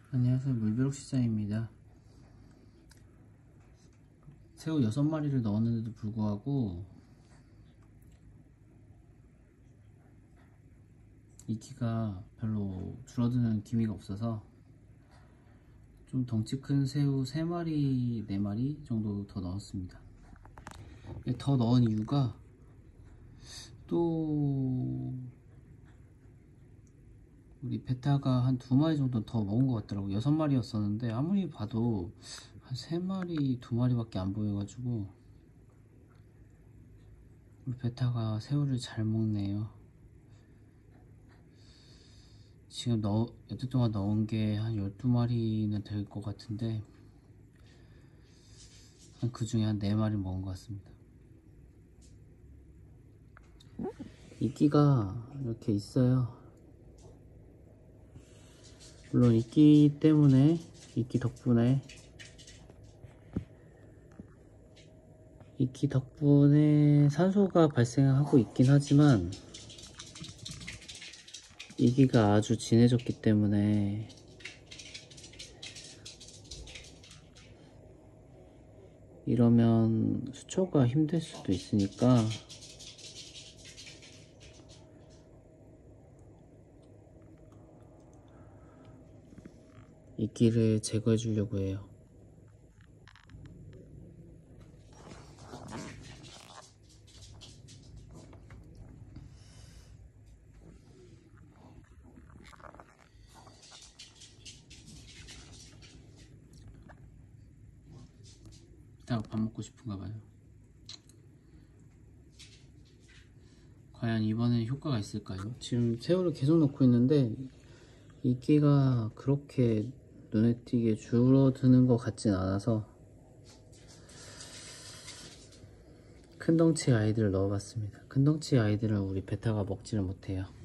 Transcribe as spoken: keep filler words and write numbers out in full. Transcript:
안녕하세요, 물벼룩 시장입니다. 새우 여섯 마리를 넣었는데도 불구하고 이끼가 별로 줄어드는 기미가 없어서 좀 덩치 큰 새우 세 마리, 네 마리 정도 더 넣었습니다. 더 넣은 이유가 또 우리 베타가 한 두 마리 정도 더 먹은 것 같더라고요. 여섯 마리였었는데 아무리 봐도 한 세 마리, 두 마리밖에 안 보여가지고 우리 베타가 새우를 잘 먹네요. 지금 넣, 여태 동안 넣은 게 한 열두 마리는 될 것 같은데 한 그 중에 한 네 마리 먹은 것 같습니다. 이끼가 이렇게 있어요. 물론 이끼 때문에, 이끼 덕분에 이끼 덕분에 산소가 발생하고 있긴 하지만 이끼가 아주 진해졌기 때문에 이러면 수초가 힘들 수도 있으니까 이끼를 제거해 주려고 해요. 이따가 밥 먹고 싶은가 봐요. 과연 이번엔 효과가 있을까요? 지금 새우를 계속 넣고 있는데 이끼가 그렇게 눈에 띄게 줄어드는 것 같진 않아서 큰 덩치 아이들을 넣어봤습니다. 큰 덩치 아이들은 우리 베타가 먹지를 못해요.